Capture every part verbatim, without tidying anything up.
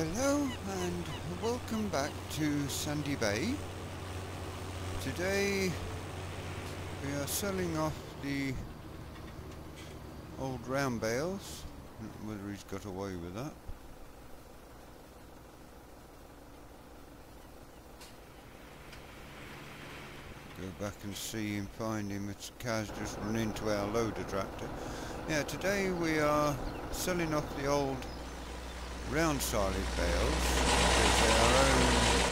Hello and welcome back to Sandy Bay. Today we are selling off the old round bales. I don't know whether he's got away with that. Go back and see him, find him. It's car's just run into our loader tractor. Yeah, today we are selling off the old round silage bales. There's our own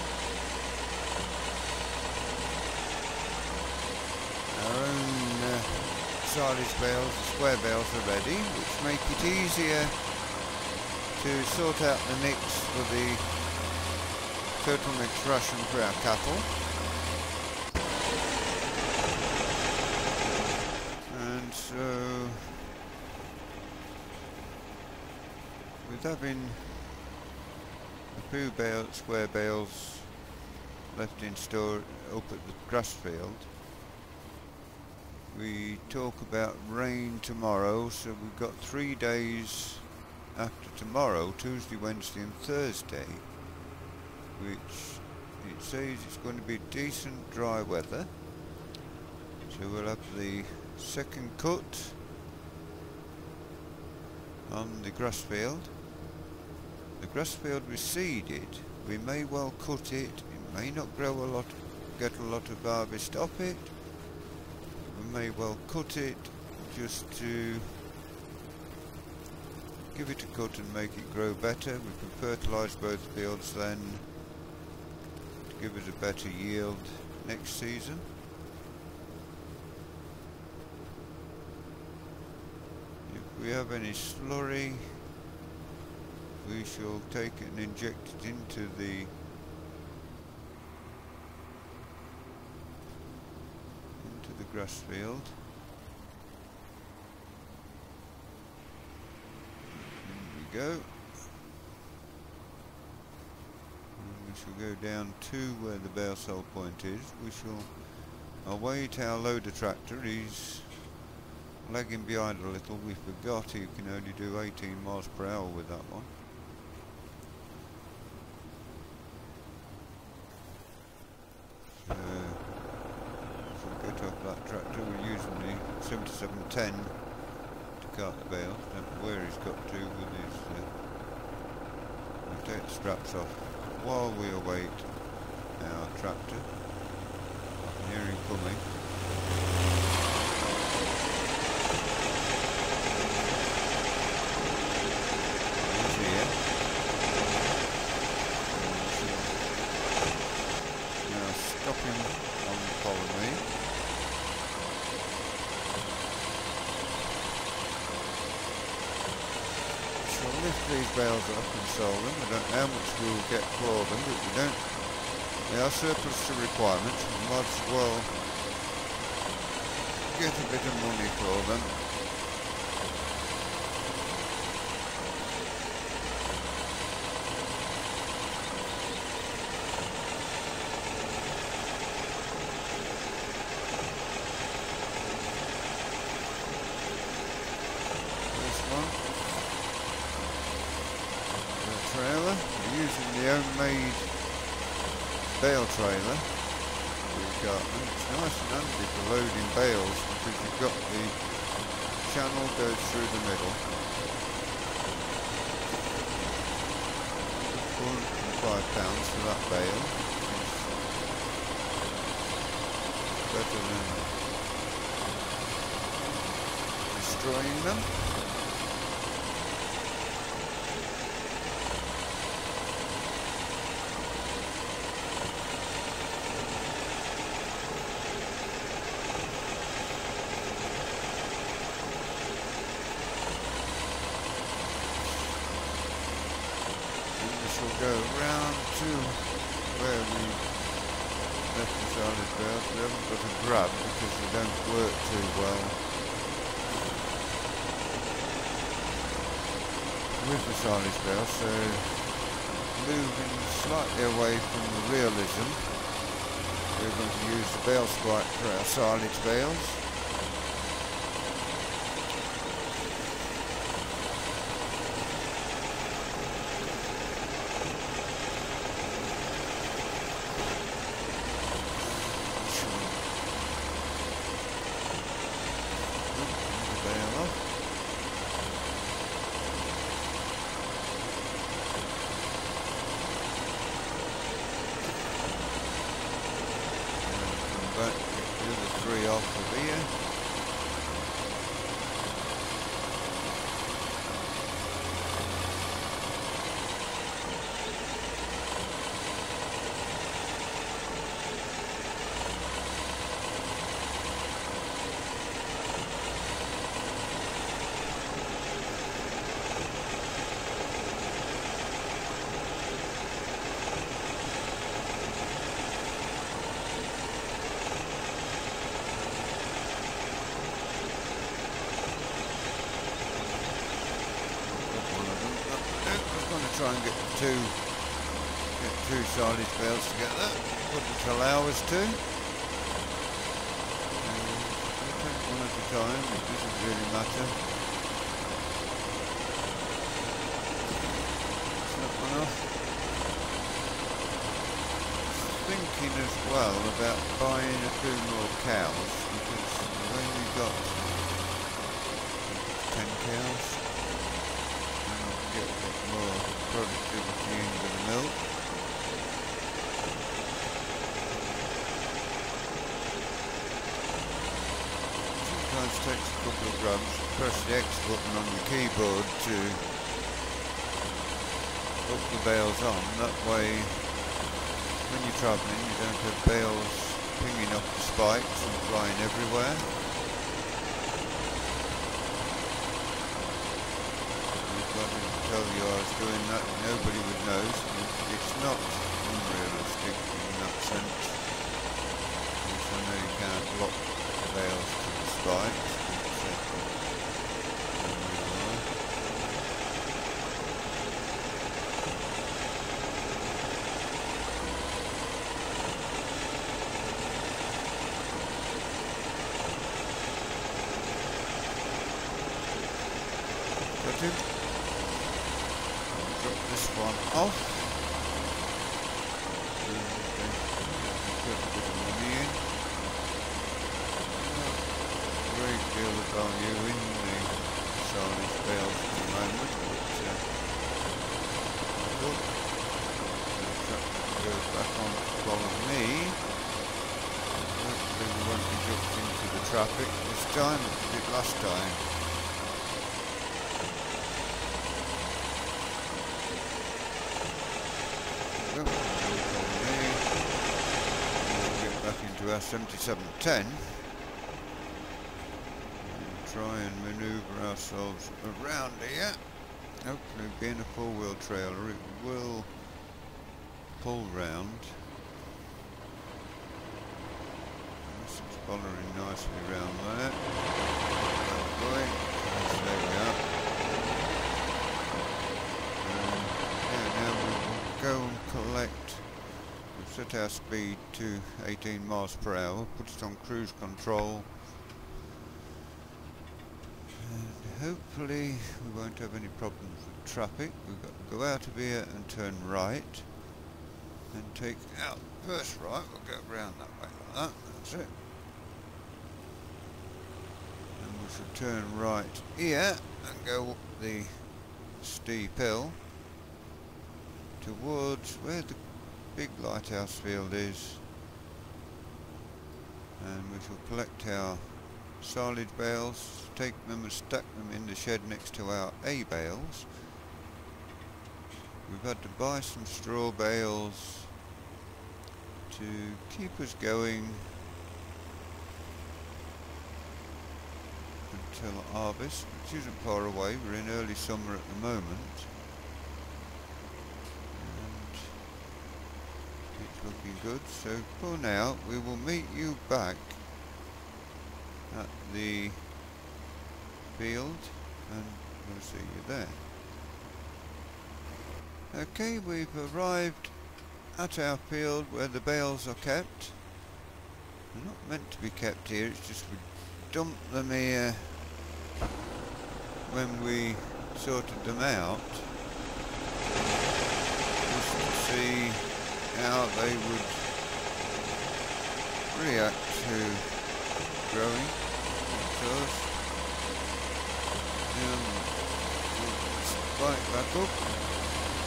our own uh, silage bales, the square bales are ready, which make it easier to sort out the mix for the total mix ration for our cattle. And so with having a few bale, square bales left in store up at the grass field, we talk about rain tomorrow, so we've got three days after tomorrow, Tuesday, Wednesday and Thursday, which it says it's going to be decent dry weather, so we'll have the second cut on the grass field. The grass field was seeded. We may well cut it. It may not grow a lot, get a lot of harvest off it. We may well cut it just to give it a cut and make it grow better. We can fertilise both fields then to give us a better yield next season. If we have any slurry, we shall take it and inject it into the into the grass field. There we go. And we shall go down to where the bale cell point is. We shall await our loader tractor. He's lagging behind a little. We forgot he can only do eighteen miles per hour with that one. Tractor, we're using the seventy-seven ten to cart the bales. Don't know where he's got to with his uh, we'll take the straps off while we await our tractor. I can hear him coming. He's here. Now stop him on the colony. Lift these bales up and sell them. I don't know how much we will get for them, but we don't. They are surplus to requirements. We might as well get a bit of money for them. This one. Trailer. We're using the homemade bale trailer. We've got, and it's nice and handy for loading bales because you've got the channel goes through the middle. four hundred and five pounds for that bale. It's better than destroying them. We'll go round to where we left the silage bales. We haven't got a grab because they don't work too well with the silage bales, so moving slightly away from the realism, we're going to use the bale sprite for our silage bales. back, get the other three off of here. Try and get two get two silage bales together, wouldn't allow us to. Um, we'll take one at a time, it doesn't really matter. Snap one off. Thinking as well about buying a few more cows, because when we got ten cows, get a bit more productivity into the milk. Sometimes it takes a couple of grabs, press the X button on your keyboard to hook the bales on. That way, when you're travelling, you don't have bales pinging up the spikes and flying everywhere. Tell you I was doing that, nobody would know. It's not unrealistic in that sense. Because I know you can't lock the bales to the spikes. Got it? Drop this one off. Okay. Put a bit of money in. Not a great deal of value in the silage bales at the moment, but uh, look, the tractor goes back on to follow me. Hopefully we won't be jumped into the traffic this time, as we did last time. Get back into our seventy-seven ten and try and manoeuvre ourselves around here. Hopefully, being a four-wheel trailer, it will pull round. This is following nicely round there. Going. There we are. Go and collect. We've set our speed to eighteen miles per hour, put it on cruise control, and hopefully we won't have any problems with traffic. We've got to go out of here and turn right and take out first right. We'll go round that way like that. That's it. And we should turn right here and go up the steep hill towards where the big lighthouse field is, and we shall collect our silage bales, take them and stack them in the shed next to our A bales. We've had to buy some straw bales to keep us going until harvest, which isn't far away. We're in early summer at the moment. Looking good, so for now we will meet you back at the field and we'll see you there. Okay, we've arrived at our field where the bales are kept. They're not meant to be kept here, it's just we dumped them here when we sorted them out just to see how they would react to growing themselves. Now we'll spike back up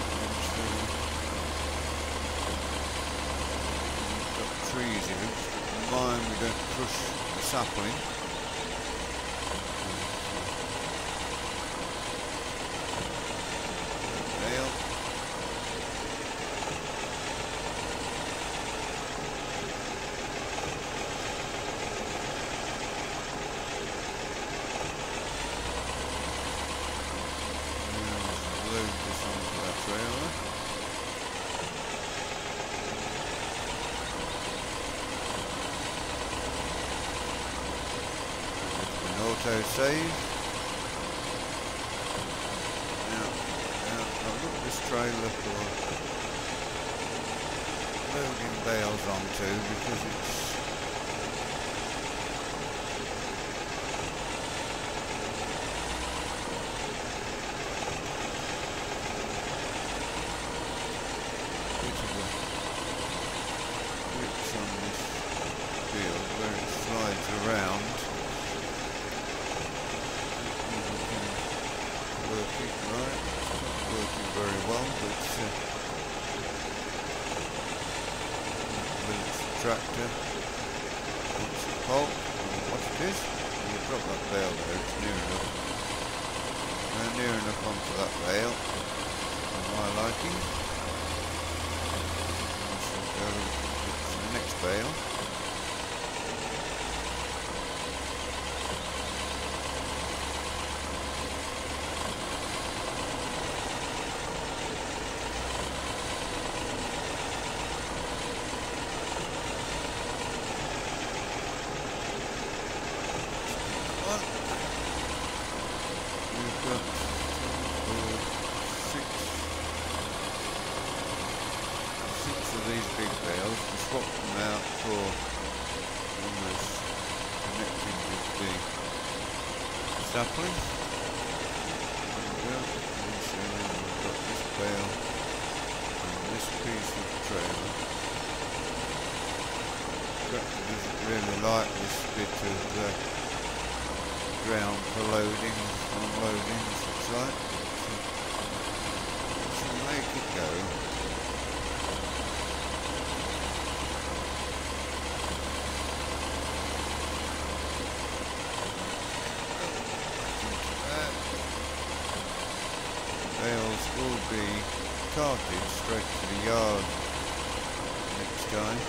and got trees here, mind we don't crush the sapling. Bale. Load this onto that trailer. An auto save. Now, now I've got this trailer for loading bales onto because it's where it slides around. Working right, it's not working very well, but uh, with its tractor, wants a halt, or what it is, you drop that bale there, it's near enough. We're near enough onto that bale, for my liking. We shall go to the next bale. We've got uh, six, six of these big bales. We swapped them out for almost connecting with the sapling. There we go. And so now we've got this bale and this piece of the trailer. The tractor doesn't really like this bit of uh, ground for loading, unloading, such like. So make it go. Bales will be carted straight to the yard next time.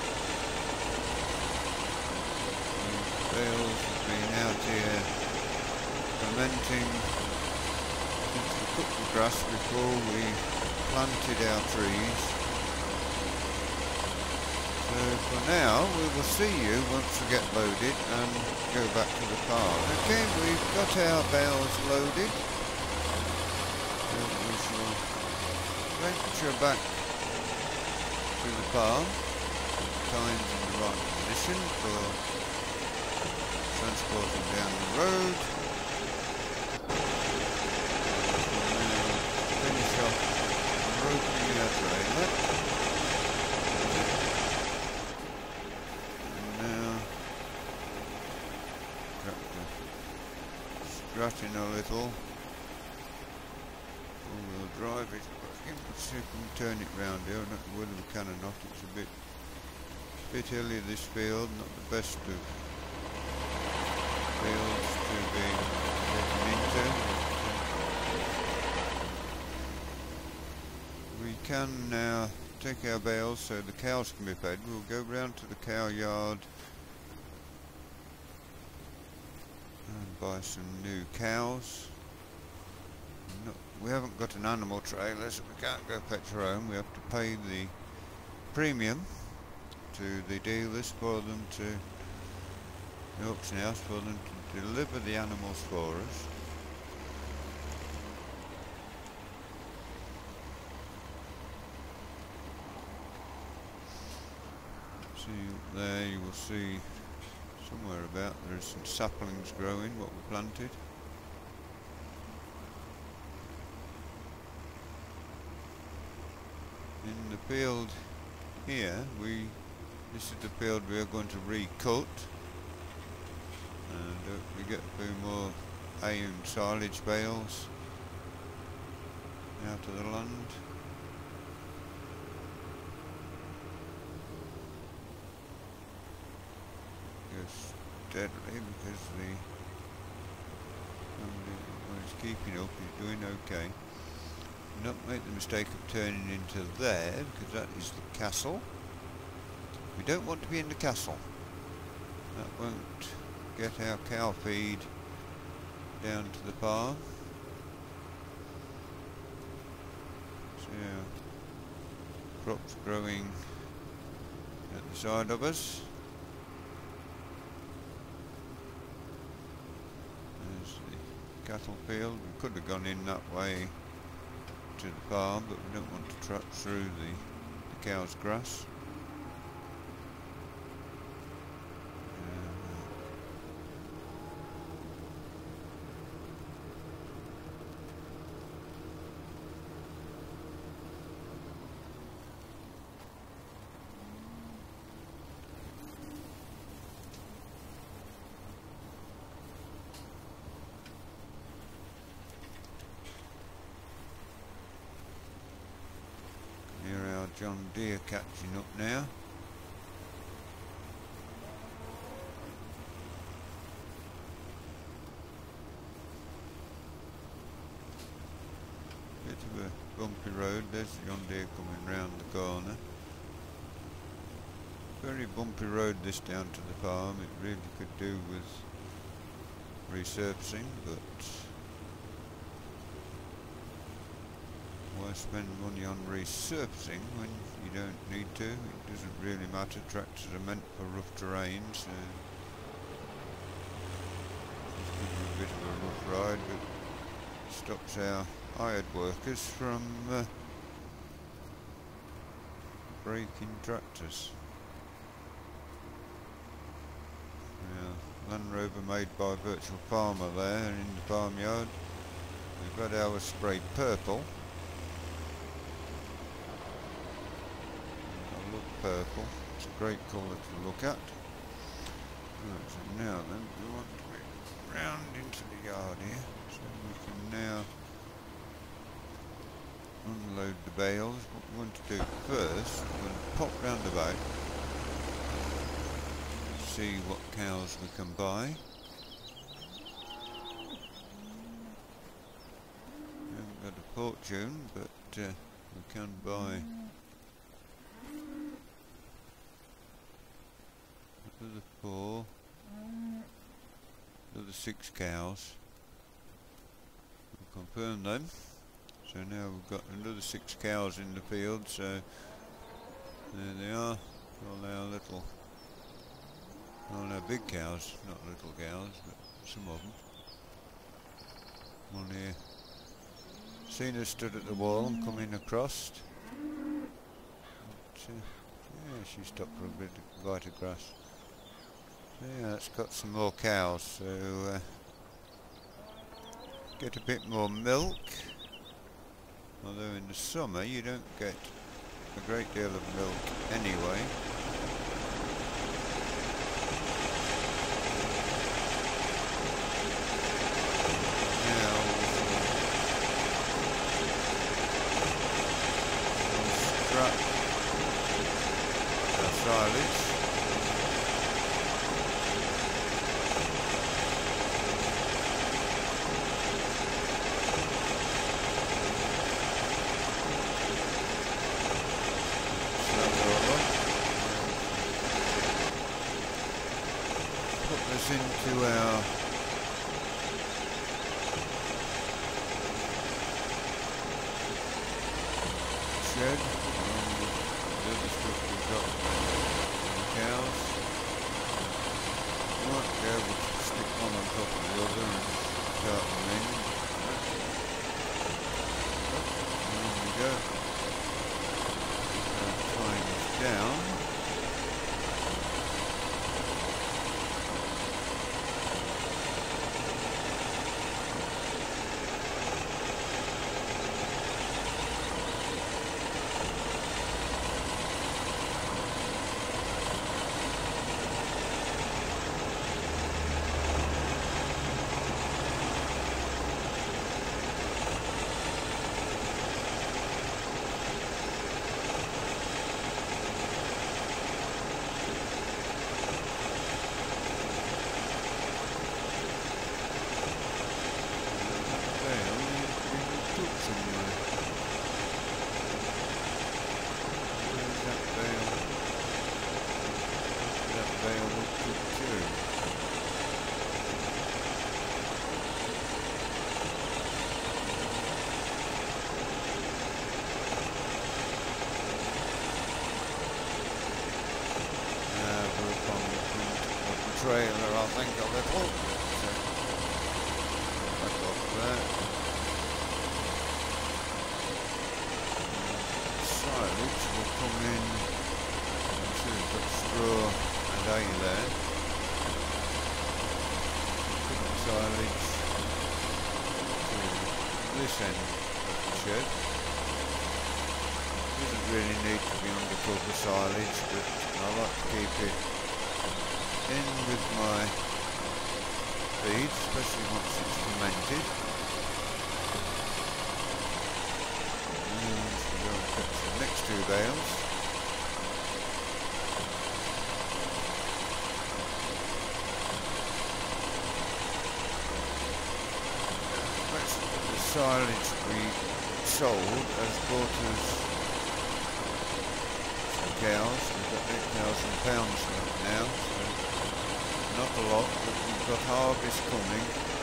Bales have been out here fermenting since we cut the grass before we planted our trees. So for now we will see you once we get loaded and go back to the farm. Okay, we've got our bales loaded. So we shall venture back to the farm. Time's in the right position for transporting down the road. We'll now finish off roping our trailer. And now tractor strutting a little. Four-wheel drive it. Let's see if we can turn it round here. I don't know whether we can or not. It's a bit, bit hilly this field, not the best of fields to be getting into. We can now take our bales so the cows can be fed. We'll go round to the cow yard and buy some new cows. Not, we haven't got an animal trailer, so we can't go fetch our own. We have to pay the premium to the dealers for them to the auction house for them to deliver the animals for us. See up there, you will see somewhere about there is some saplings growing, what we planted. In the field here, we this is the field we are going to recut. And uh, we get a few more hay and silage bales out of the land. steadily because the well, it's keeping up, it's doing okay. Do not make the mistake of turning into there, because that is the castle. We don't want to be in the castle. That won't get our cow feed down to the farm. So crops growing at the side of us. There's the cattle field. We could have gone in that way to the farm, but we don't want to track through the, the cow's grass. John Deere catching up now. Bit of a bumpy road. There's John Deere coming round the corner. Very bumpy road this down to the farm. It really could do with resurfacing, but why spend money on resurfacing when you don't need to? It doesn't really matter. Tractors are meant for rough terrain, so it's give you a bit of a rough ride, but it stops our hired workers from uh, breaking tractors. Now, Land Rover made by Virtual Farmer there in the farmyard. We've had ours sprayed purple. Purple. It's a great colour to look at. Right, so now then, we want to be round into the yard here, so we can now unload the bales. What we want to do first, we're going to pop round about, see what cows we can buy. We haven't got a fortune, but uh, we can buy another four, another six cows. We'll confirm them. So now we've got another six cows in the field, so there they are, all our little, all our big cows, not little cows, but some of them. One here. Seen her stood at the wall and coming across. But, uh, yeah, she stopped for a bit of bite of grass. Yeah, it's got some more cows, so uh, get a bit more milk. Although in the summer you don't get a great deal of milk anyway. Now we'll strut our silage. Into our shed, along with the other stuff we've got in the cows. We might be able to stick one on top of the other and start them in. And on we go. Our time is down. available to too. Now we're upon the front of the trailer, I think a little. So, back off there. Silage will come in. So we've got straw and hay there. Put the silage to this end of the shed. Doesn't really need to be undercover silage, but I like to keep it in with my feed, especially once it's fermented. And we'll go and fetch the next two bales. The silage we sold has bought us some cows. We've got eight thousand pounds left now, so not a lot, but we've got harvest coming.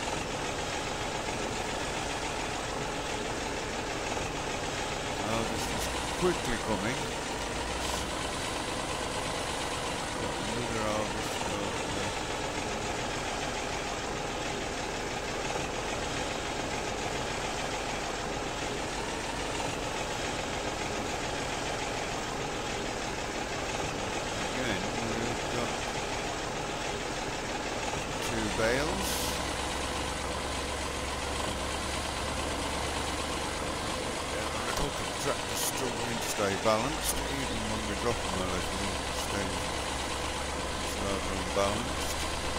Harvest is quickly coming. Got another harvest of uh, bales. Yeah, the tractor's struggling to stay balanced, even when we drop them a little, it stays rather unbalanced.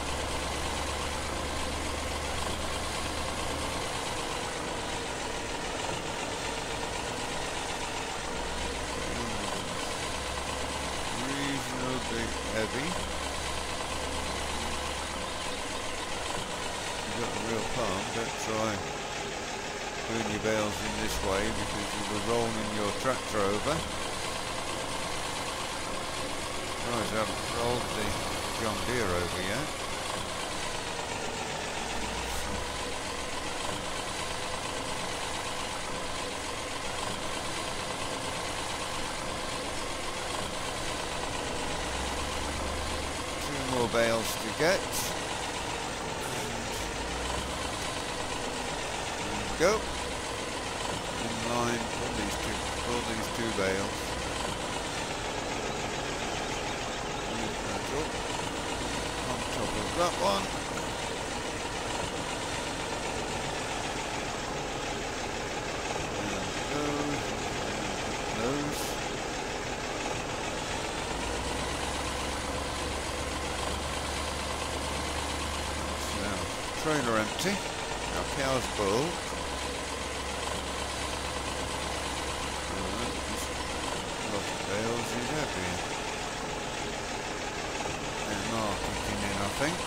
Reasonably heavy. Got a real farm, don't try doing your bales in this way because you were rolling your tractor over. Guys, I haven't rolled the John Deere over yet. Two more bales to get. Go in line for these two for these two bales. Move that up on top of that one. And those, and those. So now trailer empty. Our cow's full. Bales is heavy. And marketing in, I think.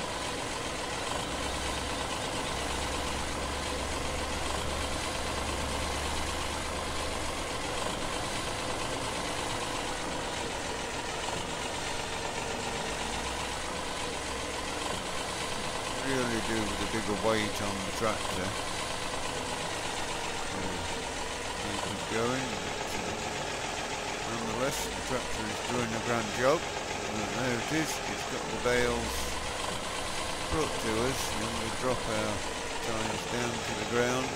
Really do with a bigger weight on the tractor to keep us going. Nonetheless, the tractor is doing a grand job. And there it is, it's got the bales brought to us, and we drop our tyres down to the ground.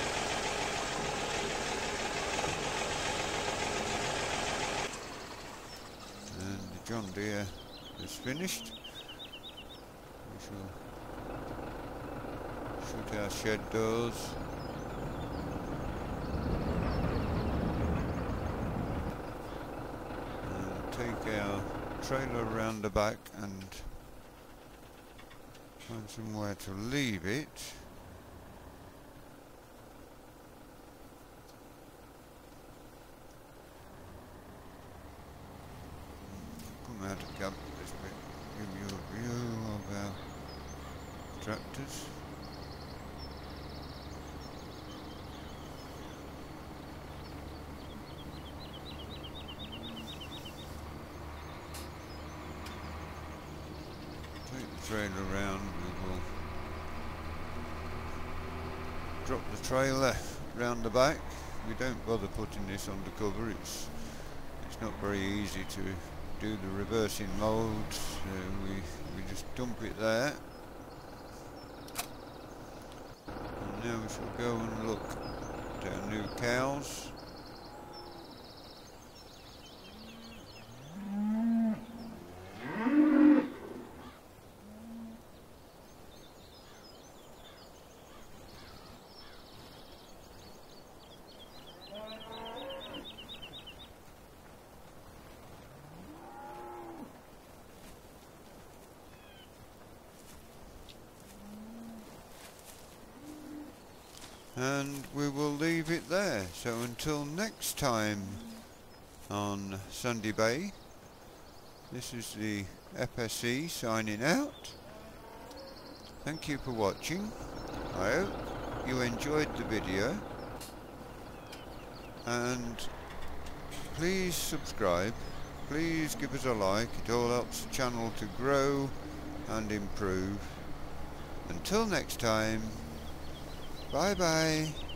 And the John Deere is finished. We shall shut our shed doors. Take our trailer around the back and find somewhere to leave it. Come out of camp this bit, give you a view of our tractors. trailer round, we will drop the trailer round the back. We don't bother putting this under cover, it's it's not very easy to do the reversing mode, so we, we just dump it there. And now we shall go and look at our new cows. And we will leave it there. So until next time on Sandy Bay, this is the F S E signing out. Thank you for watching. I hope you enjoyed the video, and please subscribe, please give us a like, it all helps the channel to grow and improve. Until next time, bye bye.